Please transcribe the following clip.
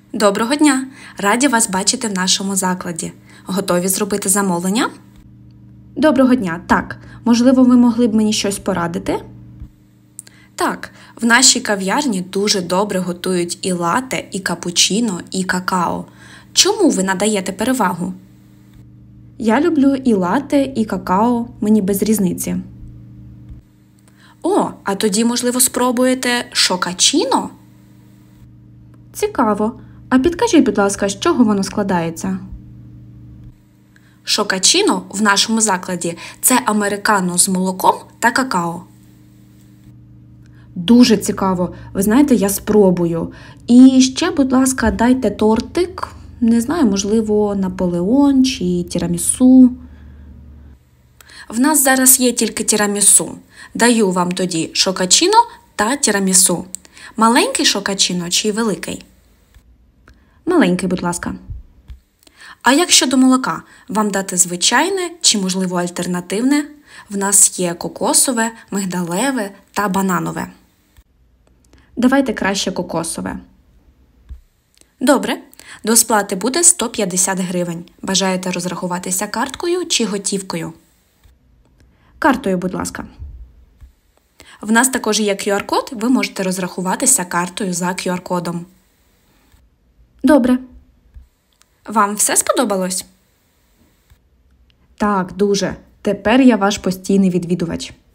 Доброго дня! Раді вас бачити в нашому закладі. Готові зробити замовлення? Доброго дня. Так, можливо, ви могли б мені щось порадити? Так, в нашій кав'ярні дуже добре готують і лате, і капучино, і какао. Чому ви надаєте перевагу? Я люблю і лате, і какао, мені без різниці. О, а тоді, можливо, спробуєте шокачино? Цікаво. А підкажіть, будь ласка, з чого воно складається? Шокачино в нашому закладі – це американо з молоком та какао. Дуже цікаво. Ви знаєте, я спробую. І ще, будь ласка, дайте тортик. Не знаю, можливо, Наполеон чи тірамісу. В нас зараз є тільки тірамісу. Даю вам тоді шокачино та тірамісу. Маленький шокачино чи великий? Маленький, будь ласка. А як щодо молока? Вам дати звичайне чи, можливо, альтернативне? В нас є кокосове, мигдалеве та бананове. Давайте краще кокосове. Добре. До сплати буде 150 гривень. Бажаєте розрахуватися карткою чи готівкою? Картою, будь ласка. В нас також є QR-код, ви можете розрахуватися картою за QR-кодом. Добре. Вам все сподобалось? Так, дуже. Тепер я ваш постійний відвідувач.